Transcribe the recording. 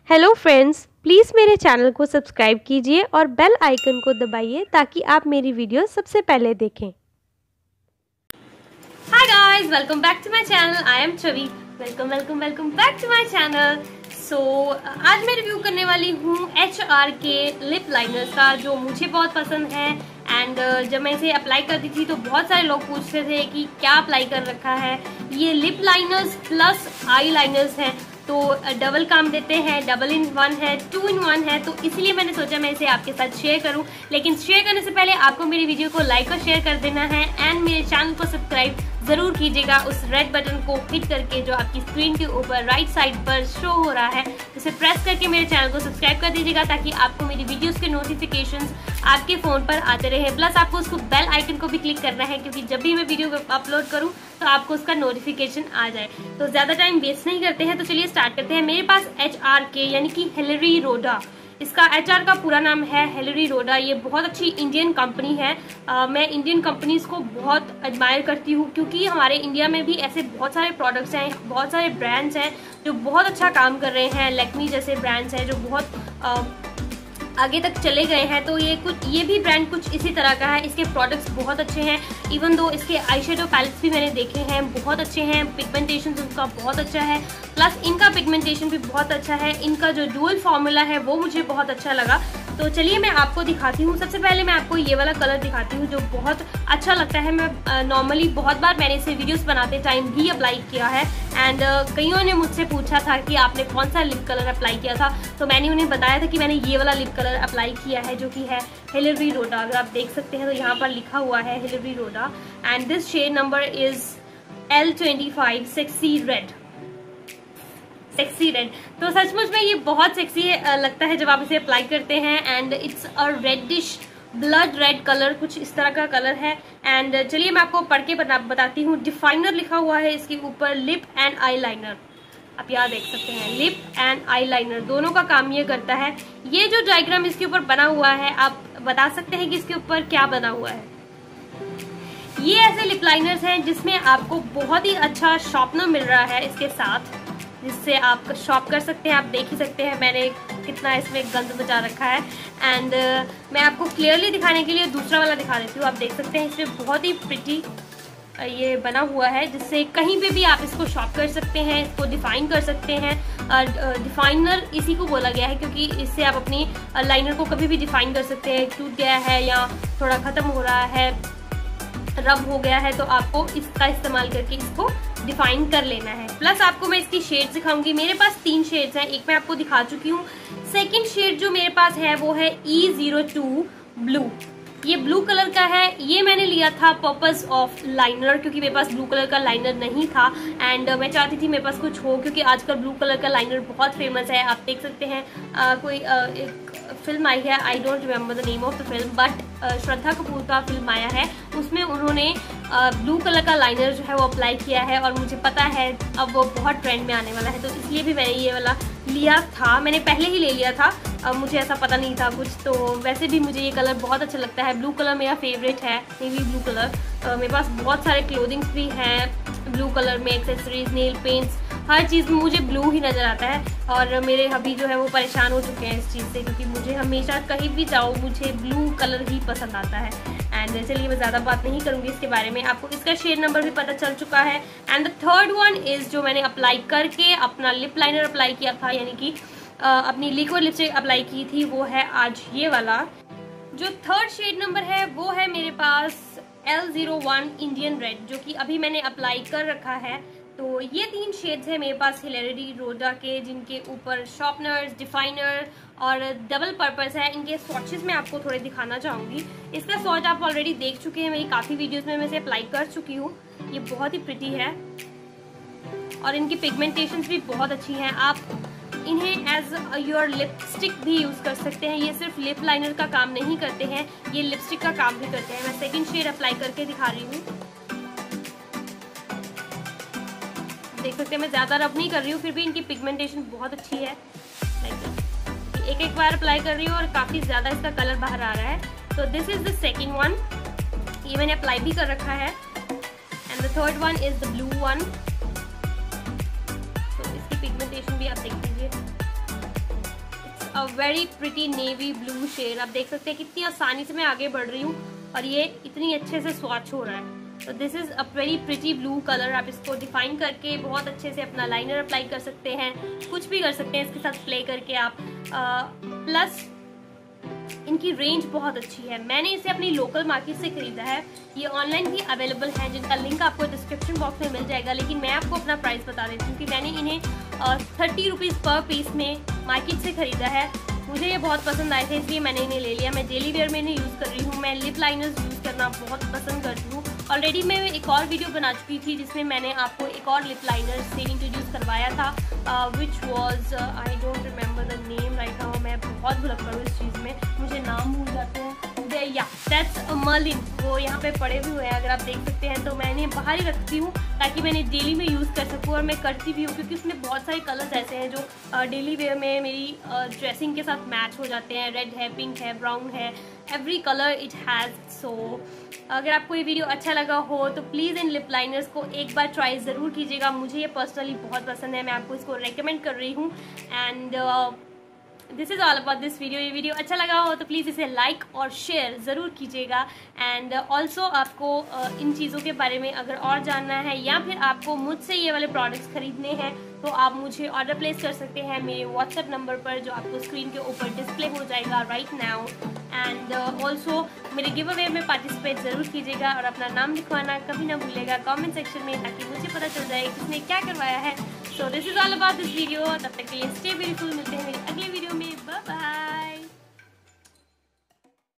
Hello friends, please मेरे channel को subscribe कीजिए और बेल आइकन को दबाइए ताकि आप मेरी वीडियो सबसे पहले देखें। Hi guys, welcome back to my channel. I am Chhavi. Welcome back to my channel. So आज मैं रिव्यू करने वाली हूँ HR के लिप लाइनर्स का, जो मुझे बहुत पसंद है। एंड जब मैं इसे अप्लाई करती थी तो बहुत सारे लोग पूछते थे कि क्या अप्लाई कर रखा है। ये lip liners plus eye liners हैं, तो डबल काम देते हैं, डबल इन वन है, 2 in 1 है। तो इसलिए मैंने सोचा मैं इसे आपके साथ शेयर करूं। लेकिन शेयर करने से पहले आपको मेरी वीडियो को लाइक और शेयर कर देना है एंड मेरे चैनल को सब्सक्राइब जरूर कीजिएगा उस रेड बटन को हिट करके, जो आपकी स्क्रीन के ऊपर राइट साइड पर शो हो रहा है। उसे प्रेस करके मेरे चैनल को सब्सक्राइब कर दीजिएगा ताकि आपको मेरी वीडियोस के नोटिफिकेशंस आपके फ़ोन पर आते रहे। प्लस आपको उसको बेल आइकन को भी क्लिक करना है, क्योंकि जब भी मैं वीडियो अपलोड करूँ तो आपको उसका नोटिफिकेशन आ जाए। तो ज़्यादा टाइम वेस्ट नहीं करते हैं, तो चलिए स्टार्ट करते हैं। मेरे पास HR के यानी कि हिलरी रोडा, इसका HR का पूरा नाम है हिलरी रोडा। ये बहुत अच्छी इंडियन कंपनी है। मैं इंडियन कंपनीज को बहुत एडमायर करती हूँ, क्योंकि हमारे इंडिया में भी ऐसे बहुत सारे प्रोडक्ट्स हैं, बहुत सारे ब्रांड्स हैं जो बहुत अच्छा काम कर रहे हैं। लैक्मी जैसे ब्रांड्स हैं जो बहुत आगे तक चले गए हैं। तो ये भी ब्रांड कुछ इसी तरह का है। इसके प्रोडक्ट्स बहुत अच्छे हैं। इवन दो इसके आई शेडो पैलेट्स भी मैंने देखे हैं, बहुत अच्छे हैं। पिगमेंटेशन उनका बहुत अच्छा है, प्लस इनका पिगमेंटेशन भी बहुत अच्छा है। इनका जो डुअल फॉर्मूला है वो मुझे बहुत अच्छा लगा। तो चलिए मैं आपको दिखाती हूँ। सबसे पहले मैं आपको ये वाला कलर दिखाती हूँ जो बहुत अच्छा लगता है। मैं नॉर्मली बहुत बार मैंने इसे वीडियोस बनाते टाइम भी अप्लाई किया है। एंड कईयों ने मुझसे पूछा था कि आपने कौन सा लिप कलर अप्लाई किया था, तो मैंने उन्हें बताया था कि मैंने ये वाला लिप कलर अप्लाई किया है, जो कि है हिलरी रोडा। अगर आप देख सकते हैं तो यहाँ पर लिखा हुआ है Hilary Rhoda. And this shade number is L25 sexy red. तो सचमुच में ये बहुत सेक्सी लगता है जब आप इसे अप्लाई करते हैं। And it's a reddish blood red colour, कुछ इस तरह का कलर है। एंड चलिए मैं आपको पढ़ के बताती हूँ। डिफाइनर लिखा हुआ है इसके ऊपर, लिप एंड आई लाइनर। आप यहाँ देख सकते हैं, लिप एंड आई लाइनर दोनों का काम ये करता है। ये जो डायग्राम इसके ऊपर बना हुआ है, आप बता सकते हैं कि इसके ऊपर क्या बना हुआ है। ये ऐसे लिप लाइनर्स हैं जिसमें आपको बहुत ही अच्छा शॉर्पनर मिल रहा है इसके साथ, जिससे आप शॉप कर सकते हैं। आप देख ही सकते हैं मैंने कितना इसमें गंद बचा रखा है। एंड मैं आपको क्लियरली दिखाने के लिए दूसरा वाला दिखा देती हूँ। आप देख सकते हैं इसमें बहुत ही प्रिटी ये बना हुआ है, जिससे कहीं पे भी आप इसको शॉप कर सकते हैं, इसको डिफाइन कर सकते हैं। डिफाइनर इसी को बोला गया है, क्योंकि इससे आप अपनी लाइनर को कभी भी डिफाइन कर सकते हैं। टूट गया है या थोड़ा ख़त्म हो रहा है, रब हो गया है, तो आपको इसका इस्तेमाल करके इसको डिफाइन कर लेना है। प्लस आपको मैं इसकी शेड्स दिखाऊंगी। मेरे पास 3 शेड्स हैं, एक मैं आपको दिखा चुकी हूँ। सेकंड शेड जो मेरे पास है वो है E02 ब्लू। ये ब्लू कलर का है। ये मैंने लिया था पर्पस ऑफ लाइनर, क्योंकि मेरे पास ब्लू कलर का लाइनर नहीं था। एंड मैं चाहती थी मेरे पास कुछ हो, क्योंकि आजकल ब्लू कलर का लाइनर बहुत फेमस है। आप देख सकते हैं कोई एक फिल्म आई है, I don't remember the name of the film, but Shraddha Kapoor का फिल्म आया है, उसमें उन्होंने ब्लू कलर का लाइनर जो है वो अप्लाई किया है। और मुझे पता है अब वो बहुत ट्रेंड में आने वाला है, तो इसलिए भी मैंने ये वाला लिया था। मैंने पहले ही ले लिया था, मुझे ऐसा पता नहीं था कुछ। तो वैसे भी मुझे ये कलर बहुत अच्छा लगता है। ब्लू कलर मेरा फेवरेट है, नेवी ब्लू कलर। मेरे पास बहुत सारे क्लोथिंग्स भी हैं ब्लू कलर में, एक्सेसरीज, नेल पेंट्स, हर चीज़ में मुझे ब्लू ही नज़र आता है। और मेरे हबी जो है वो परेशान हो चुके हैं इस चीज़ से, क्योंकि मुझे हमेशा कहीं भी जाओ मुझे ब्लू कलर ही पसंद आता है। एंड चलिए मैं ज़्यादा बात नहीं करूँगी इसके बारे में, आपको इसका शेड नंबर भी पता चल चुका है। And the third one is जो मैंने अप्लाई करके अपना लिप लाइनर अप्लाई किया था, यानी कि अपनी लिक्विड लिपस्टिक अप्लाई की थी, वो है आज ये वाला। जो थर्ड शेड नंबर है वो है मेरे पास L01 इंडियन रेड, जो कि अभी मैंने अप्लाई कर रखा है। तो ये 3 शेड्स हैं मेरे पास हिलरी रोडा के, जिनके ऊपर शॉर्पनर्स, डिफाइनर और डबल पर्पस है। इनके स्वॉचेस मैं आपको थोड़े दिखाना चाहूँगी। इसका स्वॉच आप ऑलरेडी देख चुके हैं, मेरी काफ़ी वीडियोस में मैं इसे अप्लाई कर चुकी हूँ। ये बहुत ही प्रिटी है और इनकी पिगमेंटेशंस भी बहुत अच्छी हैं। आप इन्हें एज योर लिपस्टिक भी यूज़ कर सकते हैं। ये सिर्फ लिप लाइनर का काम नहीं करते हैं, ये लिपस्टिक का काम भी करते हैं। मैं सेकंड शेड अप्लाई करके दिखा रही हूँ। देख सकते हैं मैं ज़्यादा रब नहीं कर रही हूँ, फिर भी इनकी पिगमेंटेशन बहुत अच्छी है। एक बार अप्लाई कर रही हूँ और काफ़ी ज़्यादा इसका कलर बाहर आ रहा है। तो this is the second one, ये मैंने अप्लाई भी कर रखा है। And the third one is the blue one. तो इसकी पिगमेंटेशन भी आप देख लीजिए। Very pretty navy blue shade. आप देख सकते हैं कितनी आसानी से मैं आगे बढ़ रही हूँ और ये इतनी अच्छे से स्वॉच हो रहा है। तो this is a very pretty blue colour. आप इसको डिफाइन करके बहुत अच्छे से अपना लाइनर अप्लाई कर सकते हैं, कुछ भी कर सकते हैं इसके साथ प्ले करके आप। प्लस इनकी रेंज बहुत अच्छी है। मैंने इसे अपनी लोकल मार्केट से खरीदा है, ये ऑनलाइन भी अवेलेबल है जिनका लिंक आपको डिस्क्रिप्शन बॉक्स में मिल जाएगा, लेकिन मैं आपको अपना प्राइस बता देती हूँ कि मैंने इन्हें 30 रुपीज़ पर पीस में मार्केट से खरीदा है। मुझे ये बहुत पसंद आए थे इसलिए मैंने इन्हें ले लिया। मैं डेली वेयर में इन्हें यूज़ कर रही हूँ। मैं लिप लाइनर्स यूज़ करना बहुत पसंद करती हूँ। ऑलरेडी मैं एक और वीडियो बना चुकी थी जिसमें मैंने आपको एक और लिप लाइनर से इंट्रोड्यूस करवाया था, which was I don't remember the name right now. मैं बहुत भुलक्कड़ हूँ इस चीज़ में, मुझे नाम भूल जाते हैं। या दैट्स मर्लिन, वो यहाँ पे पड़े भी हुए हैं अगर आप देख सकते हैं। तो मैंने बाहर ही रखती हूँ ताकि मैंने डेली में यूज़ कर सकूँ, और मैं करती भी हूँ क्योंकि उसमें बहुत सारे कलर्स ऐसे हैं जो डेली वेयर में मेरी ड्रेसिंग के साथ मैच हो जाते हैं। रेड है, पिंक है, ब्राउन है, every colour it has. So अगर आपको ये वीडियो अच्छा लगा हो तो प्लीज़ इन लिप लाइनर्स को एक बार ट्राई ज़रूर कीजिएगा। मुझे ये पर्सनली बहुत पसंद है, मैं आपको इसको रेकमेंड कर रही हूँ। And this is all about this video. ये वीडियो अच्छा लगा हो तो प्लीज़ इसे लाइक और शेयर ज़रूर कीजिएगा। एंड ऑल्सो आपको इन चीज़ों के बारे में अगर और जानना है या फिर आपको मुझसे ये वाले प्रोडक्ट्स खरीदने हैं तो आप मुझे ऑर्डर प्लेस कर सकते हैं मेरे व्हाट्सएप नंबर पर, जो आपको स्क्रीन के ऊपर डिस्प्ले हो जाएगा राइट नाउ। एंड ऑल्सो मेरे गिव अवे में पार्टिसिपेट ज़रूर कीजिएगा और अपना नाम लिखवाना कभी ना भूलेगा कमेंट सेक्शन में, ताकि मुझे पता चल जाए किसने क्या करवाया है। So this is all about this video. तब तक के लिए स्टे ब्यूटीफुल। मिलते हैं मेरी अगले वीडियो में।